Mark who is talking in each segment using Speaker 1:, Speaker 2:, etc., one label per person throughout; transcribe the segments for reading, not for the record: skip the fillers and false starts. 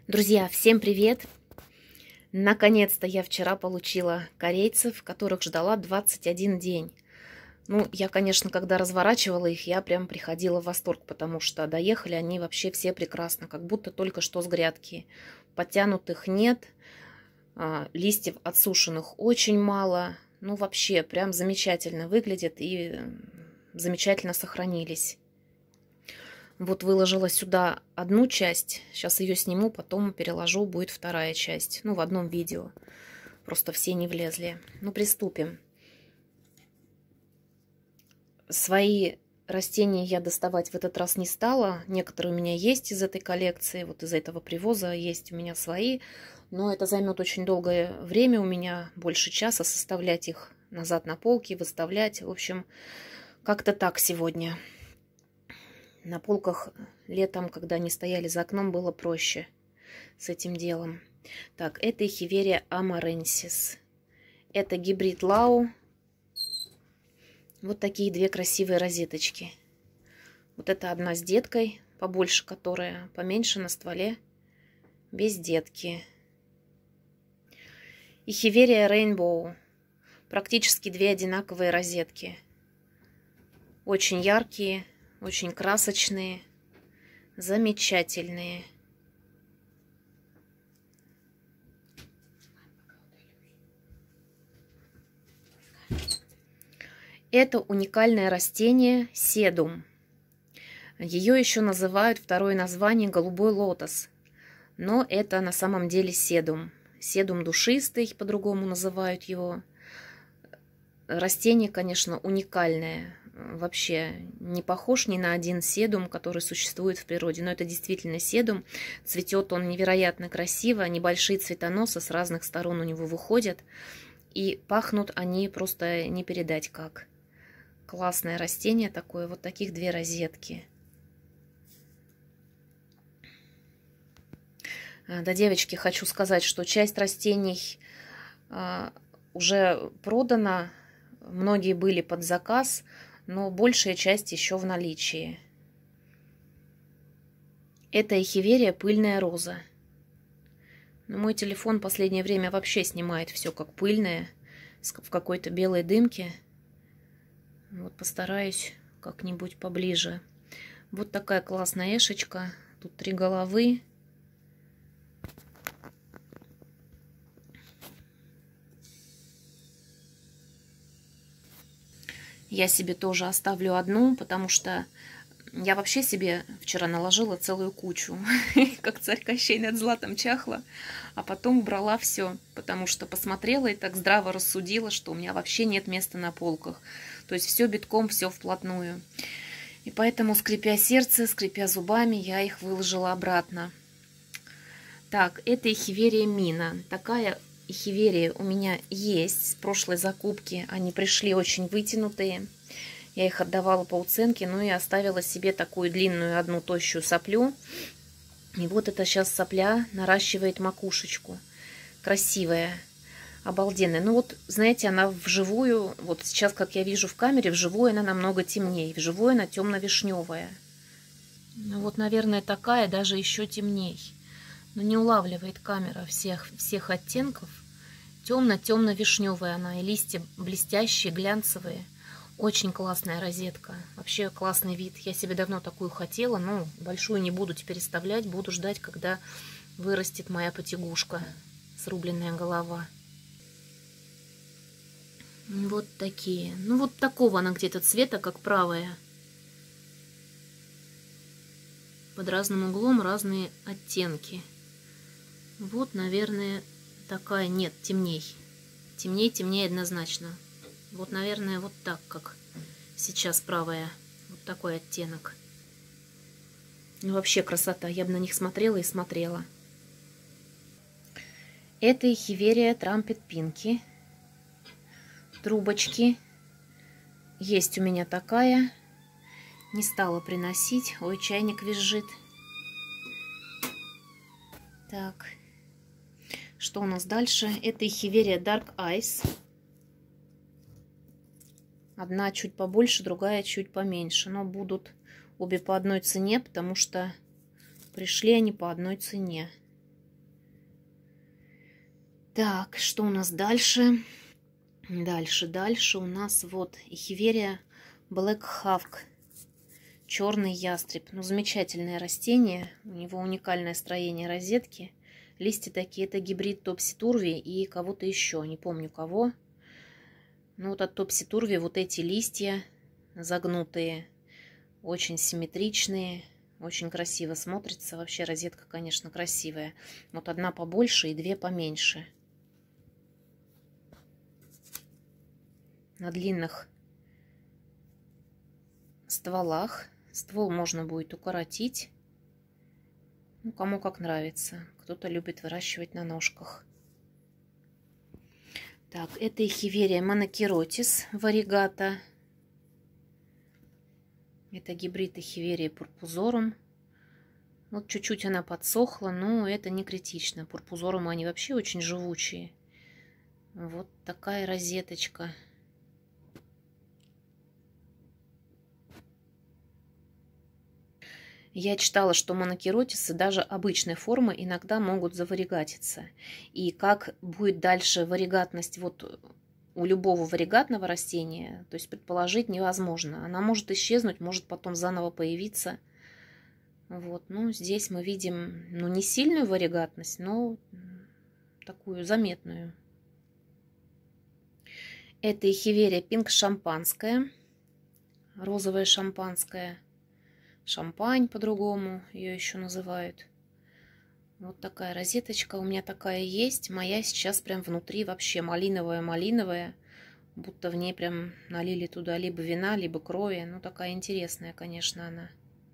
Speaker 1: Друзья, всем привет! Наконец-то я вчера получила корейцев, которых ждала 21 день. Ну, я, конечно, когда разворачивала их, я прям приходила в восторг, потому что доехали они вообще все прекрасно, как будто только что с грядки. Подтянутых нет, листьев отсушенных очень мало. Ну, вообще, прям замечательно выглядят и замечательно сохранились. Вот выложила сюда одну часть, сейчас ее сниму, потом переложу, будет вторая часть. Ну, в одном видео. Просто все не влезли. Ну, приступим. Свои растения я доставать в этот раз не стала. Некоторые у меня есть из этой коллекции, вот из этого привоза есть у меня свои. Но это займет очень долгое время у меня, больше часа, составлять их назад на полке, выставлять. В общем, как-то так сегодня. На полках летом, когда они стояли за окном, было проще с этим делом. Так, это Эхиверия амаренсис. Это гибрид Лау. Вот такие две красивые розеточки. Вот это одна с деткой, побольше которая, поменьше на стволе, без детки. Эхиверия Рейнбоу. Практически две одинаковые розетки. Очень яркие, очень красочные, замечательные. Это уникальное растение седум. Ее еще называют, второе название, голубой лотос. Но это на самом деле седум. Седум душистый, по-другому называют его. Растение, конечно, уникальное. Вообще не похож ни на один седум, который существует в природе. Но это действительно седум. Цветет он невероятно красиво. Небольшие цветоносы с разных сторон у него выходят. И пахнут они просто не передать как. Классное растение такое. Вот таких две розетки. Да, девочки, хочу сказать, что часть растений уже продана. Многие были под заказ, но большая часть еще в наличии. Это Эхиверия пыльная роза. Но мой телефон в последнее время вообще снимает все как пыльное, в какой-то белой дымке. Вот постараюсь как-нибудь поближе. Вот такая классная эшечка. Тут 3 головы. Я себе тоже оставлю одну, потому что я вообще себе вчера наложила целую кучу, как царь Кощей над златом чахла, а потом убрала все, потому что посмотрела и так здраво рассудила, что у меня вообще нет места на полках. То есть все битком, все вплотную. И поэтому, скрипя сердце, скрипя зубами, я их выложила обратно. Так, это Эхиверия мина. Такая Эхиверия у меня есть с прошлой закупки. Они пришли очень вытянутые. Я их отдавала по уценке, ну и оставила себе такую длинную одну тощую соплю. И вот это сейчас сопля наращивает макушечку. Красивая, обалденная. Ну вот, знаете, она вживую, вот сейчас, как я вижу в камере, вживую она намного темнее. Вживую она темно-вишневая. Ну вот, наверное, такая даже еще темней. Но не улавливает камера всех оттенков. Темно-темно-вишневая она. И листья блестящие, глянцевые. Очень классная розетка. Вообще классный вид. Я себе давно такую хотела, но большую не буду теперь оставлять. Буду ждать, когда вырастет моя потягушка. Срубленная голова. Вот такие. Ну вот такого она где-то цвета, как правая. Под разным углом разные оттенки. Вот, наверное, такая. Нет, темней. Темнее однозначно. Вот, наверное, вот так, как сейчас правая. Вот такой оттенок. Ну, вообще красота. Я бы на них смотрела и смотрела. Это Эхиверия Трампет Пинки. Трубочки. Есть у меня такая. Не стала приносить. Ой, чайник визжит. Так. Что у нас дальше? Это Эхиверия Dark Eyes. Одна чуть побольше, другая чуть поменьше. Но будут обе по одной цене, потому что пришли они по одной цене. Так, что у нас дальше? Дальше у нас вот эхиверия Black Hawk. Черный ястреб. Ну, замечательное растение. У него уникальное строение розетки. Листья такие. Это гибрид топси-турви и кого-то еще. Не помню кого. Ну, вот от топси-турви вот эти листья загнутые. Очень симметричные. Очень красиво смотрится. Вообще розетка, конечно, красивая. Вот одна побольше и две поменьше. На длинных стволах. Ствол можно будет укоротить. Ну, кому как нравится. Кто-то любит выращивать на ножках. Так, это эхиверия монокеротис варигата. Это гибрид эхиверии пурпузорум. Вот чуть-чуть она подсохла, но это не критично. Пурпузорумы они вообще очень живучие. Вот такая розеточка. Я читала, что монокеротисы даже обычной формы иногда могут заваригатиться. И как будет дальше варигатность вот у любого варигатного растения, то есть предположить невозможно. Она может исчезнуть, может потом заново появиться. Вот, ну, здесь мы видим, ну, не сильную варигатность, но такую заметную. Это эхиверия пинк шампанская, розовое шампанское. Шампань по-другому ее еще называют. Вот такая розеточка у меня такая есть. Моя сейчас прям внутри вообще малиновая-малиновая. Будто в ней прям налили туда либо вина, либо крови. Ну, такая интересная, конечно, она.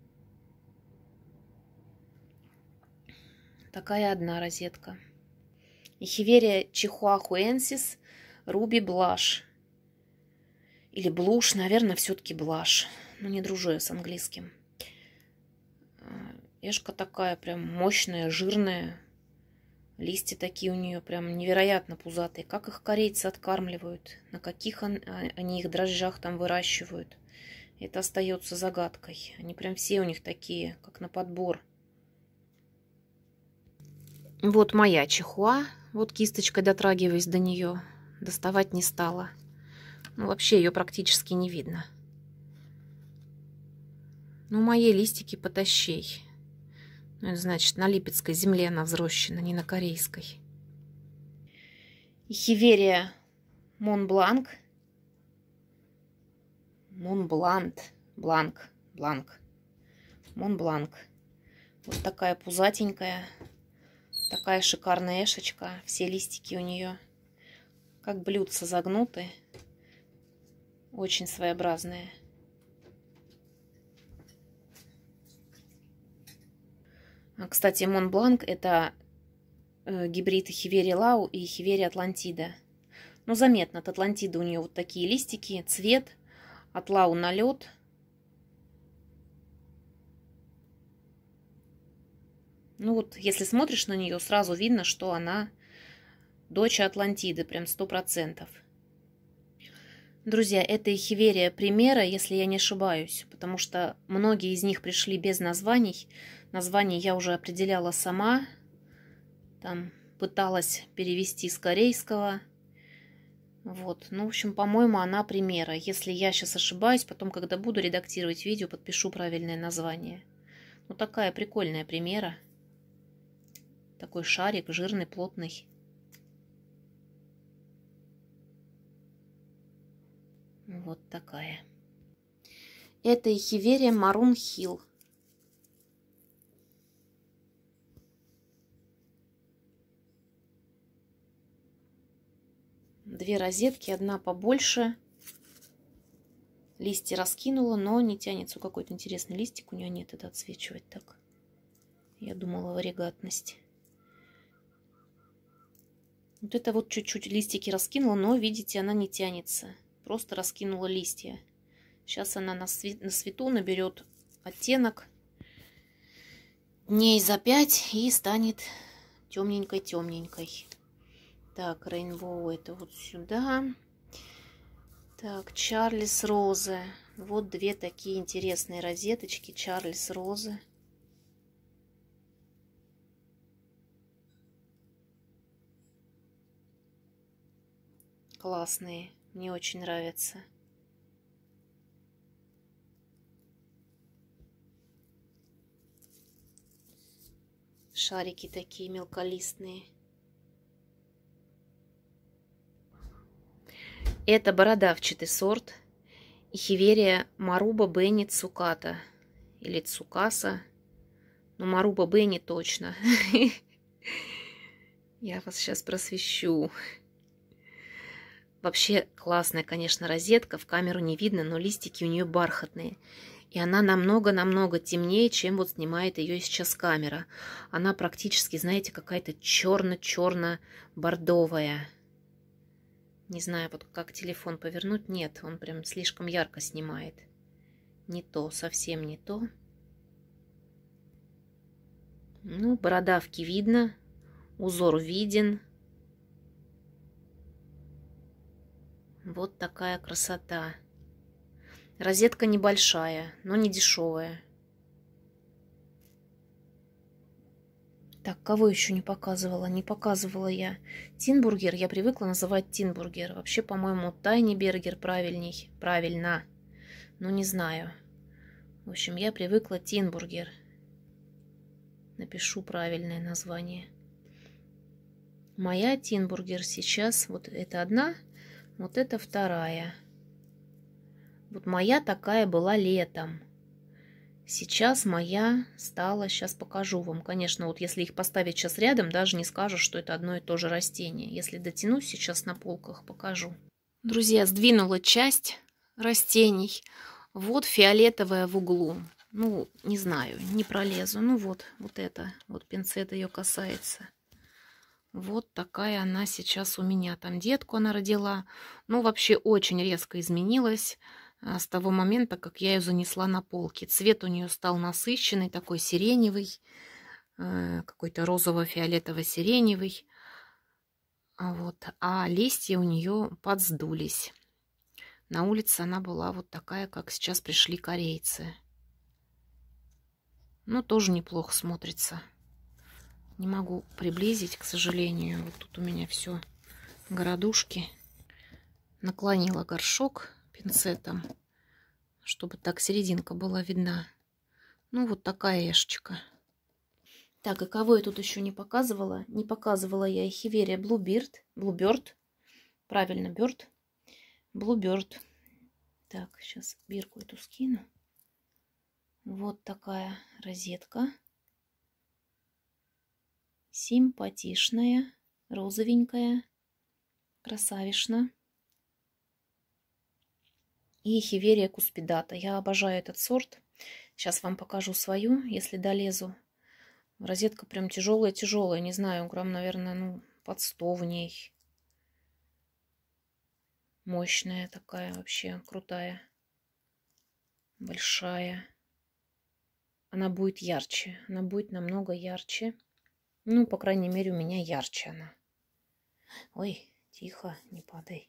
Speaker 1: Такая одна розетка. Эхиверия чихуахуэнсис руби блаш. Или блуш, наверное, все-таки блаш. Ну, не дружу я с английским. Эшка такая прям мощная, жирная. Листья такие у нее прям невероятно пузатые. Как их корейцы откармливают? На каких они их дрожжах там выращивают? Это остается загадкой. Они прям все у них такие, как на подбор. Вот моя чихуа. Вот кисточкой дотрагиваюсь до нее. Доставать не стала. Ну, вообще ее практически не видно. Ну, мои листики потащей. Ну, это значит, на липецкой земле она взрощена, не на корейской. Эхиверия Монбланк. Монблант. Бланк. Монбланк. Вот такая пузатенькая. Такая шикарная эшечка. Все листики у нее как блюдца загнуты. Очень своеобразные. Кстати, Монбланк это гибрид эхиверии Лау и эхиверии Атлантида. Ну, заметно, от Атлантиды у нее вот такие листики, цвет, от Лау налет. Ну вот, если смотришь на нее, сразу видно, что она дочь Атлантиды, прям 100%. Друзья, это эхиверия примера, если я не ошибаюсь, потому что многие из них пришли без названий. Название я уже определяла сама. Там пыталась перевести с корейского. Вот. Ну, в общем, по-моему, она примера. Если я сейчас ошибаюсь, потом, когда буду редактировать видео, подпишу правильное название. Ну, такая прикольная примера. Такой шарик, жирный, плотный. Вот такая. Это эхиверия Марун Хилл. Две розетки, одна побольше. Листья раскинула, но не тянется. Какой-то интересный листик у нее нет. Это отсвечивать так. Я думала, варигатность. Вот это вот чуть-чуть листики раскинула, но, видите, она не тянется. Просто раскинула листья. Сейчас она на свету наберет оттенок. Дней за 5 и станет темненькой-темненькой. Так, Рейнбоу это вот сюда. Так, Чарльз Розы. Вот две такие интересные розеточки. Чарльз Розы. Классные. Мне очень нравятся. Шарики такие мелколистные. Это бородавчатый сорт Эхиверия Маруба Бенни Цуката. Или Цукаса. Но Маруба Бенни точно. Я вас сейчас просвещу. Вообще классная, конечно, розетка. В камеру не видно, но листики у нее бархатные. И она намного-намного темнее, чем вот снимает ее сейчас камера. Она практически, знаете, какая-то черно-черно-бордовая. Не знаю, вот как телефон повернуть. Нет, он прям слишком ярко снимает. Не то, совсем не то. Ну, бородавки видно. Узор виден. Вот такая красота. Розетка небольшая, но не дешевая. Так, кого еще не показывала? Не показывала я. Тинбургер я привыкла называть Тинбургер. Вообще, по-моему, Тайнибергер правильней. Правильно. Но не знаю. В общем, я привыкла Тинбургер. Напишу правильное название. Моя Тинбургер сейчас, вот это одна, вот это вторая. Вот моя такая была летом. Сейчас моя стала, сейчас покажу вам. Конечно, вот если их поставить сейчас рядом, даже не скажу, что это одно и то же растение. Если дотянусь сейчас на полках, покажу. Друзья, сдвинула часть растений. Вот фиолетовая в углу. Ну, не знаю, не пролезу. Ну вот это. Вот пинцет ее касается. Вот такая она сейчас у меня. Там детку она родила. Ну, вообще очень резко изменилась с того момента, как я ее занесла на полки. Цвет у нее стал насыщенный, такой сиреневый, какой-то розово-фиолетово-сиреневый. Вот. А листья у нее подсдулись. На улице она была вот такая, как сейчас пришли корейцы. Ну, тоже неплохо смотрится. Не могу приблизить, к сожалению. Вот тут у меня все городушки. Наклонила горшок пинцетом, чтобы так серединка была видна. Ну, вот такая эшечка. Так, и кого я тут еще не показывала? Не показывала я Эхиверия Блуберт. Правильно, Бёрд. Блуберт. Так, сейчас бирку эту скину. Вот такая розетка. Симпатичная, розовенькая, красавишна. И Эхиверия Куспидата. Я обожаю этот сорт. Сейчас вам покажу свою, если долезу. Розетка прям тяжелая-тяжелая. Не знаю, грамм, наверное, ну, под 100 в ней. Мощная такая вообще, крутая. Большая. Она будет ярче. Она будет намного ярче. Ну, по крайней мере, у меня ярче она. Ой, тихо, не падай.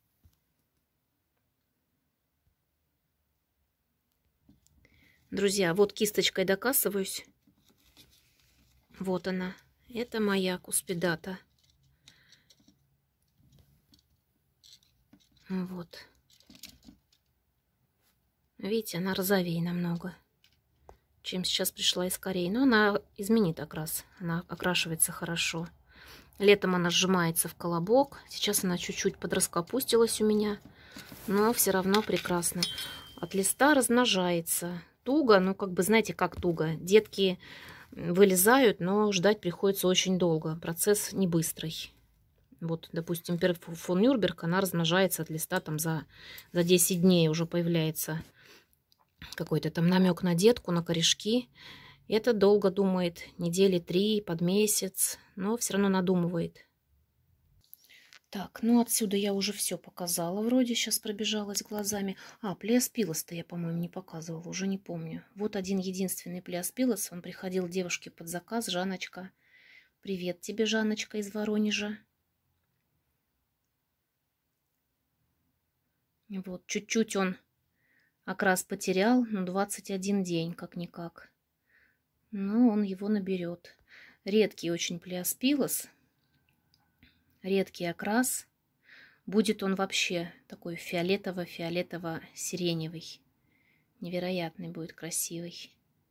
Speaker 1: Друзья, вот кисточкой докасываюсь. Вот она. Это моя Куспидата. Вот. Видите, она розовее намного, чем сейчас пришла из Кореи. Но она изменит окрас. Она окрашивается хорошо. Летом она сжимается в колобок. Сейчас она чуть-чуть подраскопустилась у меня. Но все равно прекрасно. От листа размножается. Туго, ну как бы знаете, как туго. Детки вылезают, но ждать приходится очень долго. Процесс не быстрый. Вот, допустим, перед фон Нюрнберг, она размножается от листа там за 10 дней уже появляется какой-то там намек на детку, на корешки. Это долго думает, недели 3, под месяц, но все равно надумывает. Так, ну отсюда я уже все показала. Вроде сейчас пробежалась глазами. А, Плеоспилос-то я, по-моему, не показывала, уже не помню. Вот один единственный Плеоспилос. Он приходил девушке под заказ, Жанночка. Привет тебе, Жанночка из Воронежа. Вот, чуть-чуть он окрас потерял, но 21 день, как-никак. Но он его наберет. Редкий очень Плеоспилос. Редкий окрас. будет он вообще такой фиолетово-фиолетово-сиреневый. Невероятный будет, красивый.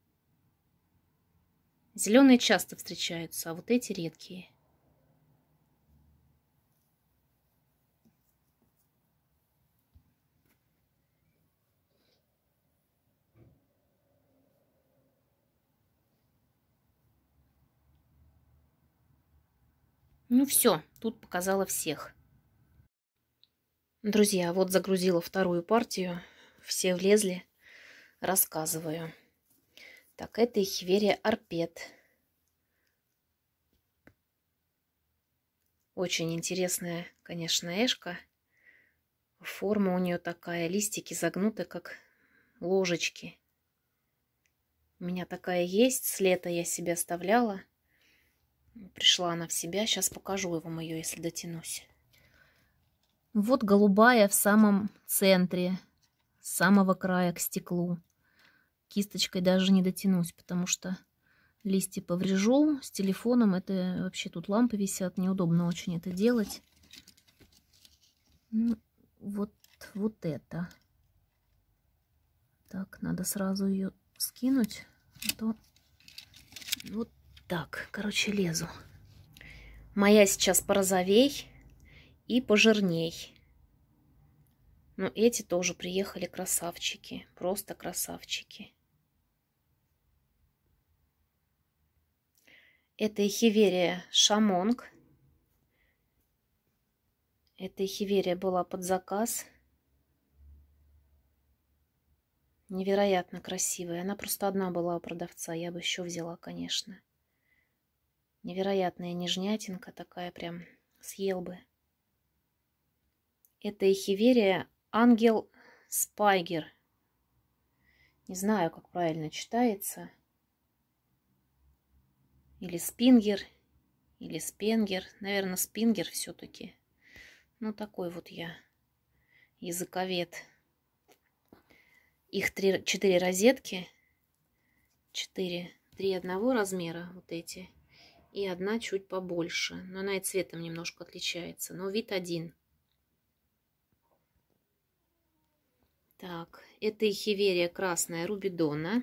Speaker 1: Зеленые часто встречаются, а вот эти редкие. Ну все, тут показала всех. Друзья, вот загрузила вторую партию. Все влезли. Рассказываю. Так, это эхиверия арпет. Очень интересная, конечно, эшка. Форма у нее такая, листики загнуты, как ложечки. У меня такая есть, с лета я себе оставляла. Пришла она в себя, сейчас покажу вам ее, если дотянусь. Вот голубая в самом центре, с самого края к стеклу. Кисточкой даже не дотянусь, потому что листья поврежу. С телефоном это вообще тут лампы висят, неудобно очень это делать. Ну, вот это. Так, надо сразу ее скинуть, а то вот так, короче, лезу. Моя сейчас порозовей и пожирней. Но эти тоже приехали красавчики, просто красавчики. Это эхиверия шамонг. Эта эхиверия была под заказ. Невероятно красивая. Она просто одна была у продавца. Я бы еще взяла, конечно. Невероятная нежнятинка такая, прям съел бы. Это эхиверия ангел спайгер. Не знаю, как правильно читается. Или спингер, или спенгер. Наверное, спингер все-таки. Ну, такой вот я языковед. Их 4 розетки. 3 одного размера, вот эти. И одна чуть побольше. Но она и цветом немножко отличается. Но вид один. Так, это эхиверия красная рубидона.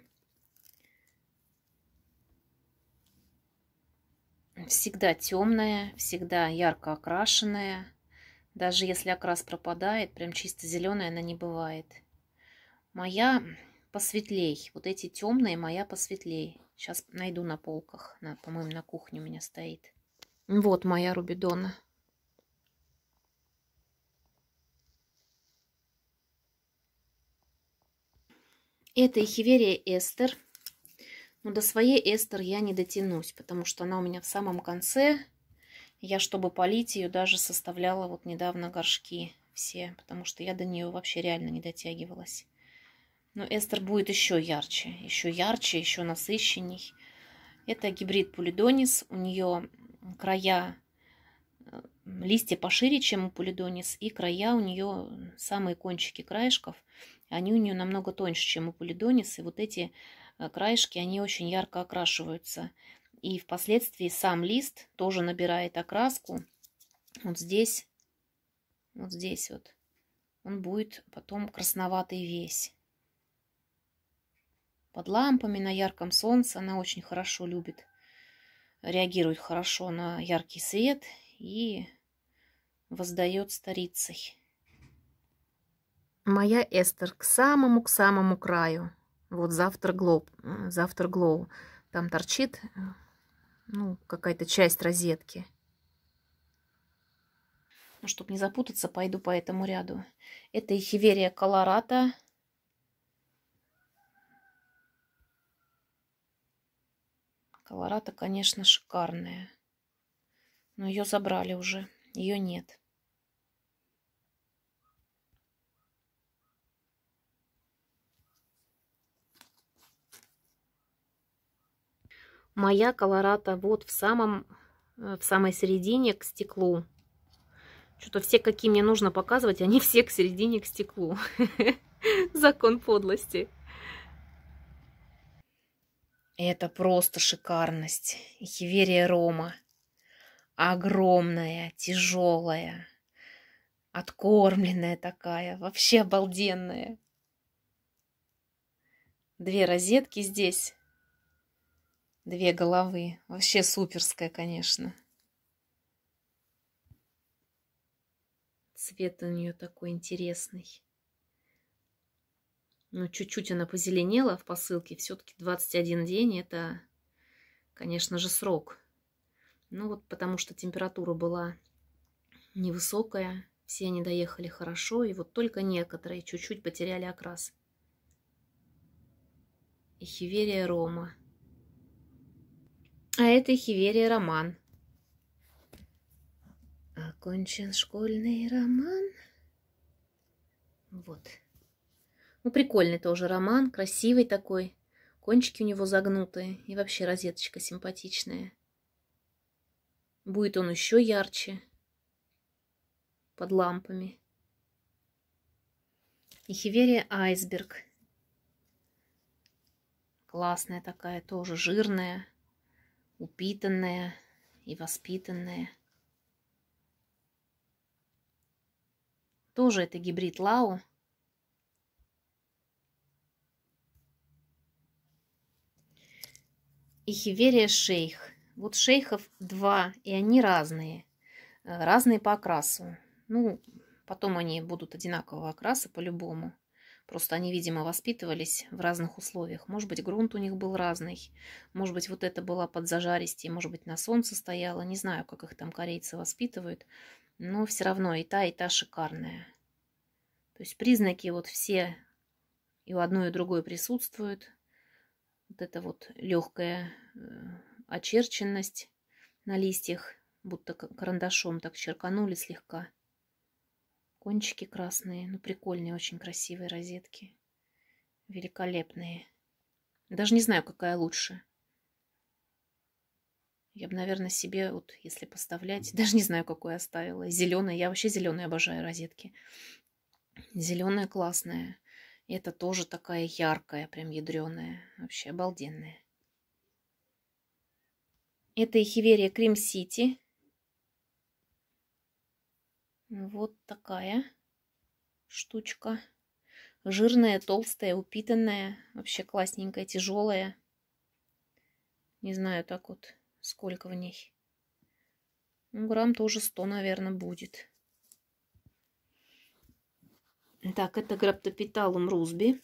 Speaker 1: Всегда темная, всегда ярко окрашенная. Даже если окрас пропадает, прям чисто зеленая она не бывает. Моя посветлей. Вот эти темные, моя посветлей. Сейчас найду на полках. По-моему, на кухне у меня стоит. Вот моя рубидона. Это эхиверия эстер. Но до своей эстер я не дотянусь, потому что она у меня в самом конце. Я, чтобы полить ее, даже составляла вот недавно горшки все, потому что я до нее вообще реально не дотягивалась. Но эстер будет еще ярче, еще насыщенней. Это гибрид Пулидонис. У нее края, листья пошире, чем у Пулидонис, и края у нее, самые кончики краешков, они у нее намного тоньше, чем у Пулидонис. И вот эти краешки, они очень ярко окрашиваются. И впоследствии сам лист тоже набирает окраску. Вот здесь вот. Он будет потом красноватый весь. Под лампами, на ярком солнце она очень хорошо любит. Реагирует хорошо на яркий свет и воздает старицей. Моя эстер к самому краю. Вот завтра глоу. Там торчит, ну, какая-то часть розетки. Ну, чтобы не запутаться, пойду по этому ряду. Это эхиверия колората. Колората, конечно, шикарная. Но ее забрали уже. Ее нет. Моя колората вот в самой середине к стеклу. Что-то все, какие мне нужно показывать, они все к середине к стеклу. Закон подлости. Это просто шикарность. Эхиверия рома. Огромная, тяжелая. Откормленная такая, вообще обалденная. 2 розетки здесь, 2 головы. Вообще суперская, конечно. Цвет у нее такой интересный. Ну, чуть-чуть она позеленела в посылке. Все-таки 21 день, это, конечно же, срок. Ну вот потому что температура была невысокая. Все они доехали хорошо. И вот только некоторые чуть-чуть потеряли окрас. Эхиверия Рома. А это Эхиверия Роман. Окончен школьный роман. Вот. Ну, прикольный тоже роман, красивый такой. Кончики у него загнутые. И вообще розеточка симпатичная. Будет он еще ярче. Под лампами. Эхиверия Айсберг. Классная такая, тоже жирная, упитанная и воспитанная. Тоже это гибрид Лау. Эхиверия Шейх. Вот шейхов 2, и они разные. Разные по окрасу. Ну, потом они будут одинакового окраса по-любому. Просто они, видимо, воспитывались в разных условиях. Может быть, грунт у них был разный. Может быть, вот это было под зажаристей. Может быть, на солнце стояло. Не знаю, как их там корейцы воспитывают. Но все равно и та шикарная. То есть признаки вот все и у одной, и у другой присутствуют. Вот это вот легкая очерченность на листьях. Будто карандашом так черканули слегка. Кончики красные. Ну, прикольные, очень красивые розетки. Великолепные. Даже не знаю, какая лучше. Я бы, наверное, себе, вот если поставлять, даже не знаю, какую оставила. Зеленая. Я вообще зеленые обожаю розетки. Зеленая классная. И это тоже такая яркая, прям ядреная. Вообще обалденная. Это Эхиверия Крим Сити. Вот такая штучка. Жирная, толстая, упитанная. Вообще классненькая, тяжелая. Не знаю так вот, сколько в ней. Ну, грамм тоже 100, наверное, будет. Так, это Граптопиталум русби.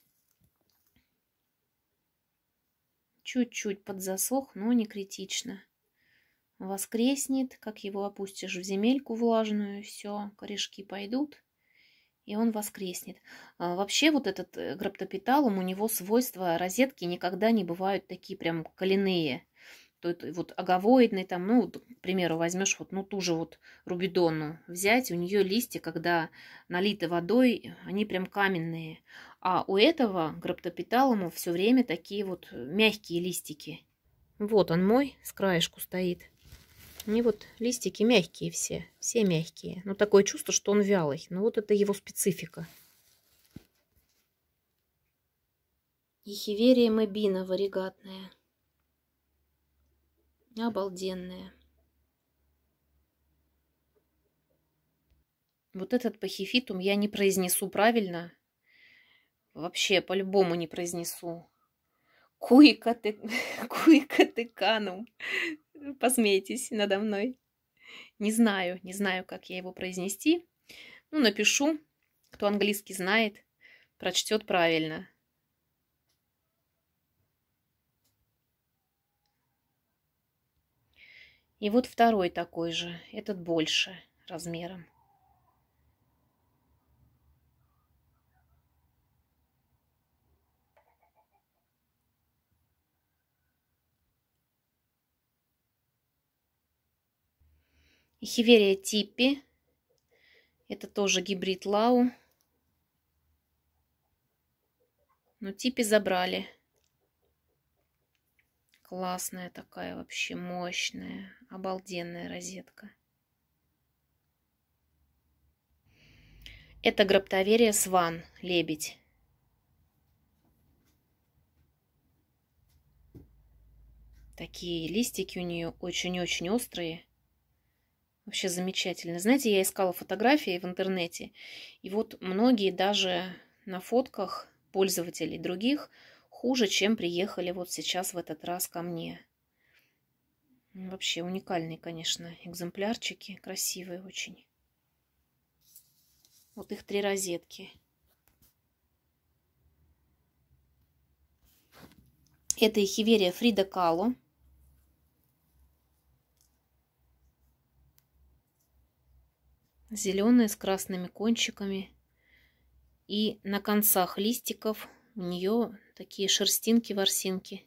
Speaker 1: Чуть-чуть подзасох, но не критично. Воскреснет, как его опустишь в земельку влажную, все, корешки пойдут, и он воскреснет. Вообще вот этот Граптопиталум, у него свойства розетки никогда не бывают такие прям коляные. То это вот аговоидный там, ну, к примеру, возьмешь вот, ну, ту же вот рубидону взять, у нее листья, когда налиты водой, они прям каменные. А у этого Граптопиталума все время такие вот мягкие листики. Вот он мой, с краешку стоит. Они вот листики мягкие все мягкие. Но такое чувство, что он вялый. Но вот это его специфика. Эхиверия мебина варигатная. Обалденная. Вот этот пахифитум я не произнесу правильно. Вообще по-любому не произнесу. Куикатеканум. Посмейтесь надо мной. Не знаю, как я его произнести. Ну, напишу. Кто английский знает, прочтет правильно. И вот второй такой же. Этот больше размером. Эхиверия типпи. Это тоже гибрид Лау. Но типпи забрали. Классная такая, вообще мощная, обалденная розетка. Это Граптоверия сван, лебедь. Такие листики у нее очень-очень острые. Вообще замечательно. Знаете, я искала фотографии в интернете, и вот многие даже на фотках пользователей других хуже, чем приехали вот сейчас в этот раз ко мне. Вообще уникальные, конечно, экземплярчики, красивые очень. Вот их 3 розетки. Это эхиверия Фрида Кало. Зеленая с красными кончиками. И на концах листиков у нее такие шерстинки-ворсинки.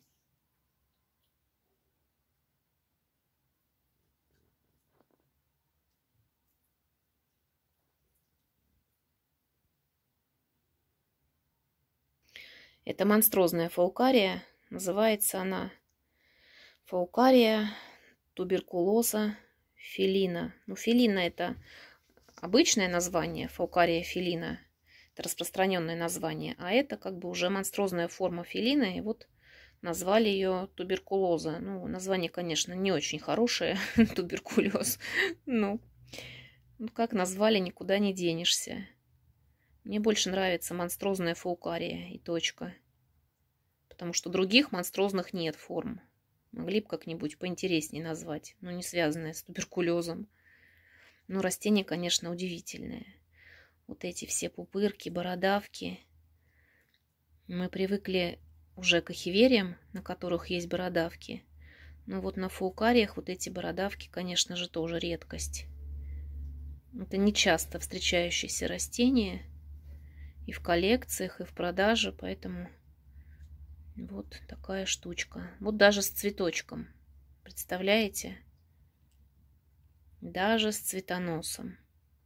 Speaker 1: Это монстрозная фаукария. Называется она фаукария туберкулоза фелина. Ну, фелина это обычное название, фаукария фелина. Это распространенное название. А это как бы уже монстрозная форма фелина. И вот назвали ее туберкулоза. Ну, название, конечно, не очень хорошее. Туберкулез. Ну, как назвали, никуда не денешься. Мне больше нравится монстрозная фаукария и точка. Потому что других монстрозных нет форм. Могли бы как-нибудь поинтереснее назвать, но не связанное с туберкулезом. Ну, растение, конечно, удивительное. Вот эти все пупырки, бородавки. Мы привыкли уже к эхивериям, на которых есть бородавки. Но вот на фаукариях вот эти бородавки, конечно же, тоже редкость. Это не часто встречающееся растение. И в коллекциях, и в продаже, поэтому вот такая штучка. Вот даже с цветочком. Представляете? Даже с цветоносом.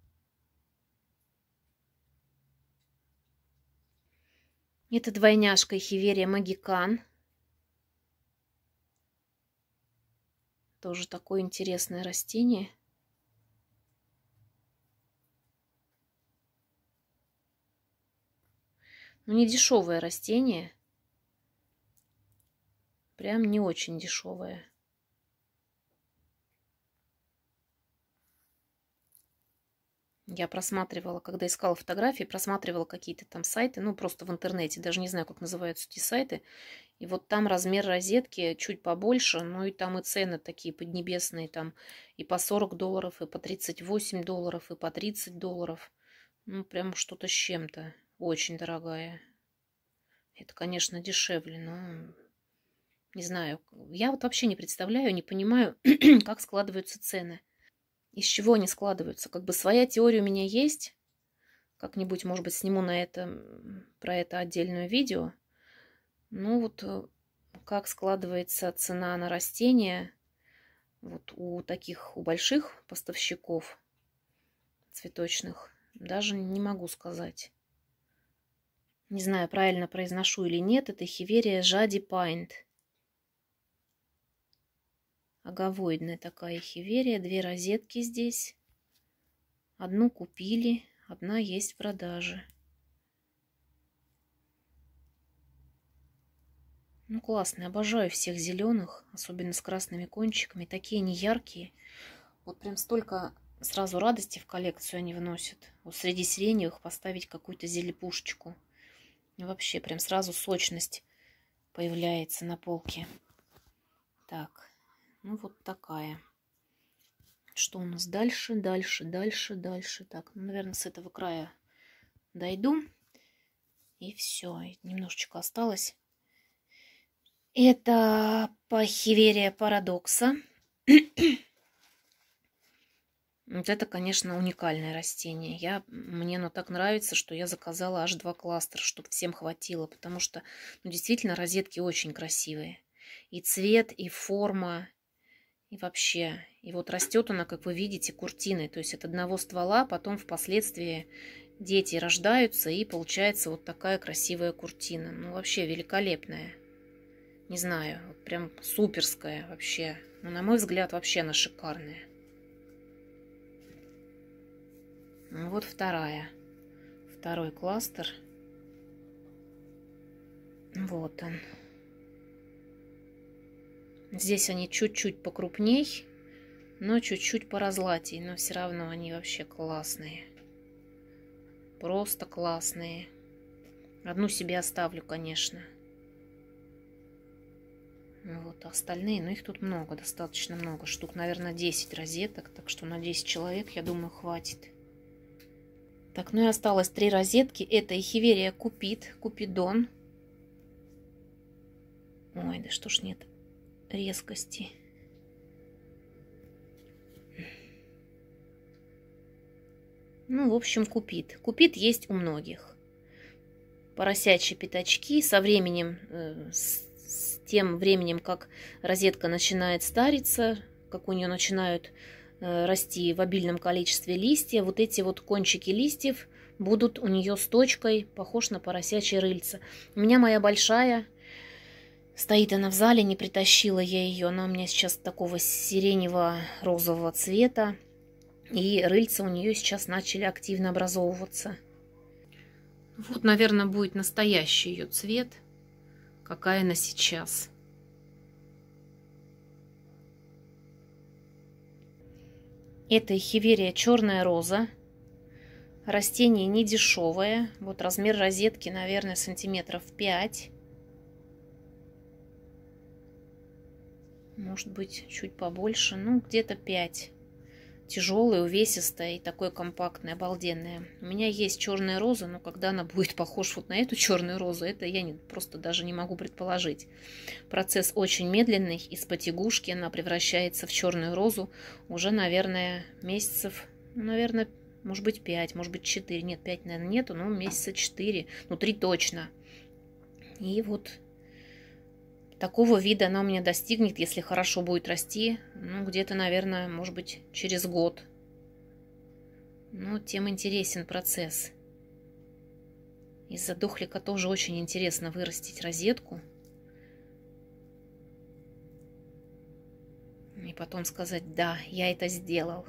Speaker 1: Это двойняшка эхиверия магикан. Тоже такое интересное растение. Ну, не дешевое растение. Прям не очень дешевое. Я просматривала, когда искала фотографии, просматривала какие-то там сайты, ну, просто в интернете, даже не знаю, как называются эти сайты. И вот там размер розетки чуть побольше, ну, и там и цены такие поднебесные, там и по $40, и по $38, и по $30. Ну, прям что-то с чем-то. Очень дорогая. Это, конечно, дешевле, но не знаю. Я вот вообще не представляю, не понимаю, как складываются цены. Из чего они складываются. Как бы своя теория у меня есть. Как-нибудь, может быть, сниму про это отдельное видео. Ну вот как складывается цена на растения вот у больших поставщиков цветочных, даже не могу сказать. Не знаю, правильно произношу или нет. Это эхиверия Жади Пайнт. Аговоидная такая эхиверия. 2 розетки здесь. Одну купили, одна есть в продаже. Ну, классные. Обожаю всех зеленых, особенно с красными кончиками. Такие неяркие. Вот прям столько сразу радости в коллекцию они вносят. Вот среди сиреневых поставить какую-то зелепушечку. И вообще прям сразу сочность появляется на полке. Так, ну вот такая. Что у нас дальше, дальше, дальше, дальше. Так, ну, наверное, с этого края дойду. И все. Немножечко осталось. Это пахиверия парадокса. Вот это, конечно, уникальное растение. Мне оно так нравится, что я заказала аж 2 кластера, чтобы всем хватило. Потому что, ну, действительно, розетки очень красивые. И цвет, и форма, и вообще. И вот растет она, как вы видите, куртиной. То есть от одного ствола потом впоследствии дети рождаются, и получается вот такая красивая куртина. Ну, вообще великолепная. Не знаю, вот прям суперская вообще. Ну, на мой взгляд, вообще она шикарная. Ну, вот второй кластер. Вот он. Здесь они чуть-чуть покрупней. но чуть-чуть поразлатей, но все равно они вообще классные. Просто классные. Одну себе оставлю, конечно. Вот, а остальные, ну их тут много, достаточно много. Штук, наверное, 10 розеток, так что на 10 человек, я думаю, хватит. Так, ну и осталось 3 розетки. Это эхиверия Купидон. Ой, да что ж нет резкости. Ну, в общем, Купид. Купид есть у многих. Поросячьи пятачки со временем, с тем временем, как розетка начинает стариться, как у нее начинают расти в обильном количестве листья, вот эти вот кончики листьев будут у нее с точкой, похож на поросячье рыльце. У меня моя большая, стоит она в зале, не притащила я ее, она у меня сейчас такого сиренево-розового цвета, и рыльца у нее сейчас начали активно образовываться. Вот, наверное, будет настоящий ее цвет, какая она сейчас. Это эхиверия черная роза. Растение не дешевое. Вот размер розетки, наверное, сантиметров 5. Может быть, чуть побольше. Ну, где-то 5. Тяжелое, увесистое и такое компактное, обалденное. У меня есть черная роза, но когда она будет похожа вот на эту черную розу, это я просто даже не могу предположить. Процесс очень медленный. Из потягушки она превращается в черную розу уже, наверное, месяцев, наверное, может быть 5, может быть 4. Нет, 5, наверное, нету, но месяца 4, ну 3 точно. И вот такого вида она у меня достигнет, если хорошо будет расти, ну, где-то, наверное, может быть, через год. Но тем интересен процесс. Из-за дохлика тоже очень интересно вырастить розетку. И потом сказать: да, я это сделал.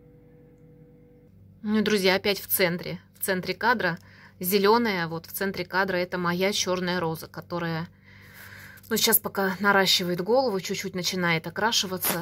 Speaker 1: Ну, друзья, опять в центре кадра, зеленая, вот в центре кадра, это моя черная роза, которая... Ну, сейчас пока наращивает голову, чуть-чуть начинает окрашиваться,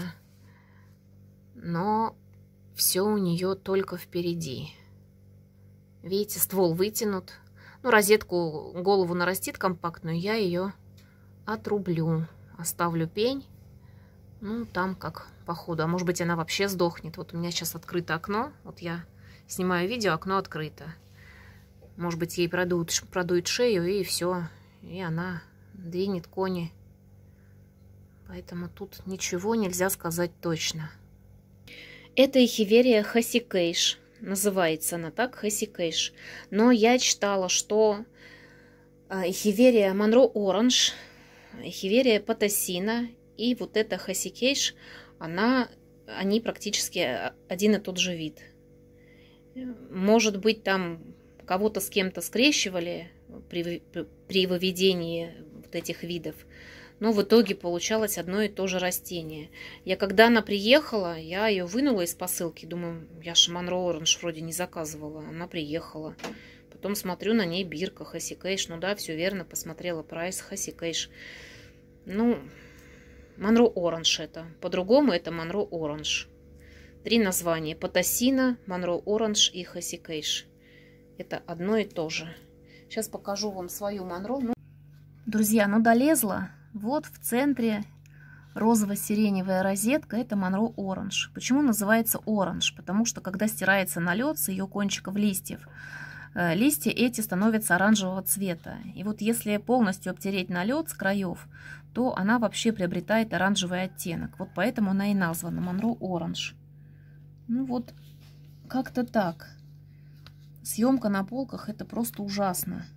Speaker 1: но все у нее только впереди. Видите, ствол вытянут. Ну, розетку, голову нарастит компактную, я ее отрублю. Оставлю пень. Ну, там как по ходу. А может быть, она вообще сдохнет. Вот у меня сейчас открыто окно. Вот я снимаю видео, окно открыто. Может быть, ей продует шею, и все. И она... двинет кони. Поэтому тут ничего нельзя сказать точно. Это эхиверия Хасикейш. Называется она так, Хасикейш. Но я читала, что эхиверия Монро Оранж, эхиверия Потасина и вот эта Хасикейш, они практически один и тот же вид. Может быть, там кого-то с кем-то скрещивали при выведении этих видов, но в итоге получалось одно и то же растение. Когда она приехала, я ее вынула из посылки, думаю, я же Монро Оранж вроде не заказывала, она приехала. Потом смотрю, на ней бирка Хасикейш, ну да, все верно, посмотрела прайс Хасикейш. Ну, Монро Оранж это, по-другому это Монро Оранж. 3 названия: Потасина, Монро Оранж и Хасикейш. Это одно и то же. Сейчас покажу вам свою Монро. Друзья, ну долезла. Вот в центре розово-сиреневая розетка. Это Монро Оранж. Почему называется оранж? Потому что когда стирается налет с ее кончиков листьев, листья эти становятся оранжевого цвета. И вот если полностью обтереть налет с краев, то она вообще приобретает оранжевый оттенок. Вот поэтому она и названа Монро Оранж. Ну вот как-то так. Съемка на полках — это просто ужасно.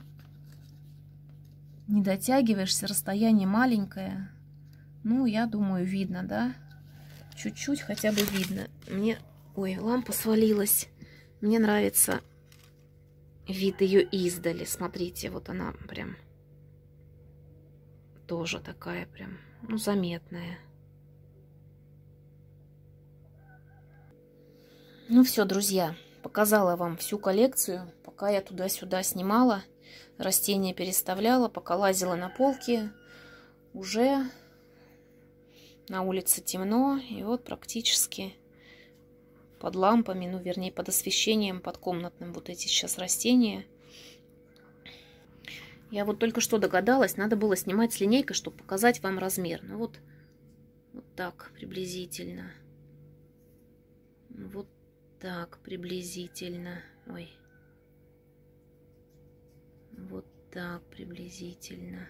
Speaker 1: Не дотягиваешься, расстояние маленькое. Ну, я думаю, видно, да? Чуть-чуть хотя бы видно. Ой, лампа свалилась. Мне нравится вид ее издали. Смотрите, вот она прям тоже такая прям, ну, заметная. Ну все, друзья, показала вам всю коллекцию. Пока я туда-сюда снимала, растения переставляла, пока лазила на полки, уже На улице темно, и вот практически под лампами, ну, вернее, под освещением, под комнатным вот эти сейчас растения. Я вот только что догадалась, надо было снимать с линейкой, чтобы показать вам размер. Ну вот так приблизительно. Вот так приблизительно. Ой. Вот так приблизительно.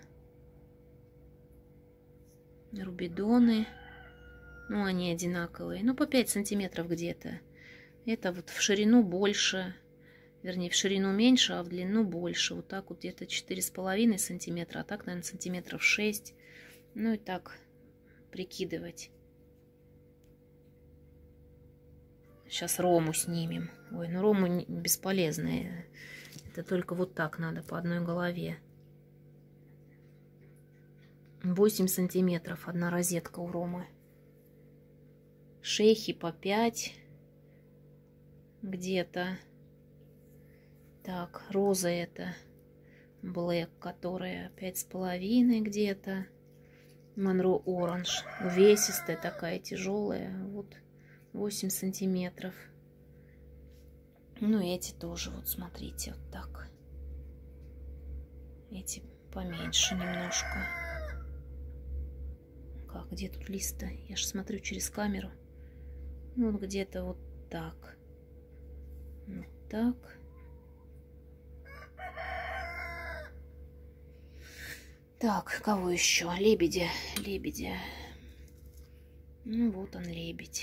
Speaker 1: Рубидоны. Ну, они одинаковые. Ну, по 5 сантиметров где-то. Это вот в ширину больше. Вернее, в ширину меньше, а в длину больше. Вот так вот где-то 4,5 сантиметра. А так, наверное, сантиметров 6. Ну и так прикидывать. Сейчас рому снимем. Ой, ну рому бесполезная. Это только вот так надо по одной голове. 8 сантиметров одна розетка у ромы. Шейхи по 5 где-то. Так, роза это блэк, которая 5,5 где-то. Монро оранж. Увесистая такая, тяжелая. Вот 8 сантиметров. Ну, эти тоже, вот смотрите, вот так. Эти поменьше немножко. Как, где тут лист-то? Я же смотрю через камеру. Ну, вот где-то вот так. Вот так. Так, кого еще? Лебедя. Лебедя. Ну, вот он, лебедь.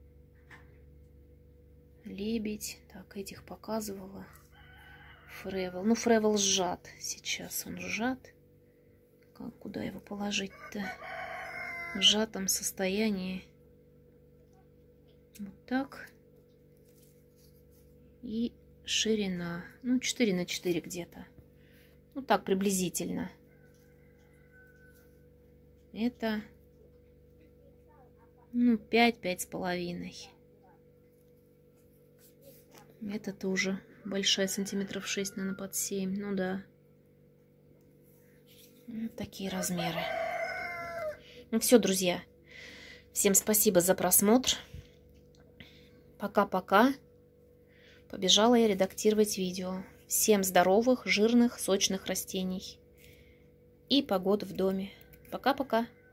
Speaker 1: Лебедь. Так, этих показывала. Фревел. Ну, Фревел сжат. Сейчас он сжат. Как, куда его положить-то? В сжатом состоянии. Вот так. И ширина. Ну, 4 на 4 где-то. Ну, так приблизительно. Это, ну, 5-5,5. Это тоже большая, сантиметров 6, наверное, под 7. Ну да. Вот такие размеры. Ну все, друзья. Всем спасибо за просмотр. Пока-пока. Побежала я редактировать видео. Всем здоровых, жирных, сочных растений. И погоды в доме. Пока-пока.